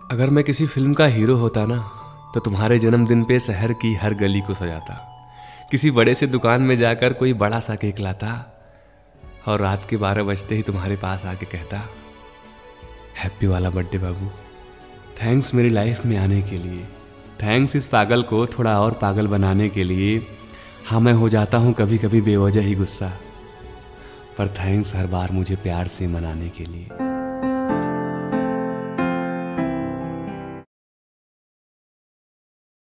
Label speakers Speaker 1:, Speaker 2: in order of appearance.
Speaker 1: अगर मैं किसी फिल्म का हीरो होता ना, तो तुम्हारे जन्मदिन पे शहर की हर गली को सजाता। किसी बड़े से दुकान में जाकर कोई बड़ा सा केक लाता और रात के 12 बजते ही तुम्हारे पास आके कहता, हैप्पी वाला बर्थडे बाबू। थैंक्स मेरी लाइफ में आने के लिए। थैंक्स इस पागल को थोड़ा और पागल बनाने के लिए। हाँ, मैं हो जाता हूँ कभी कभी बेवजह ही गुस्सा, पर थैंक्स हर बार मुझे प्यार से मनाने के लिए।